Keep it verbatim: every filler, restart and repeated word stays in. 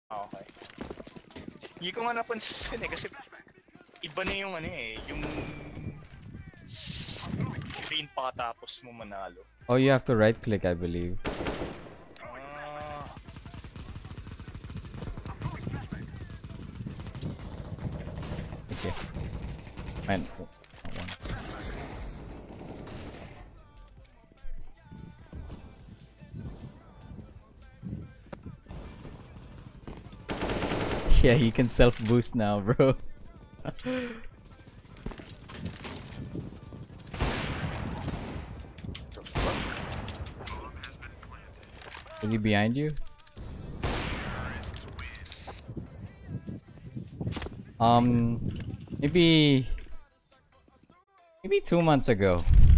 Okay. Hindi ko nga napansin eh kasi iba na yung ano eh, yung screen pakatapos mo manalo. Oh, you have to right click, I believe. Ah. Okay. Fine. Oh, one. Yeah, you can self boost now, bro. Is he behind you? Um, maybe, maybe two months ago.